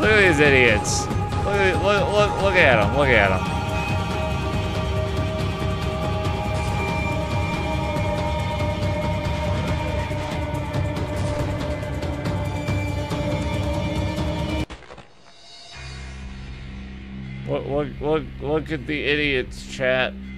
Look at these idiots. Look at them. Look at them. Look at the idiots, chat.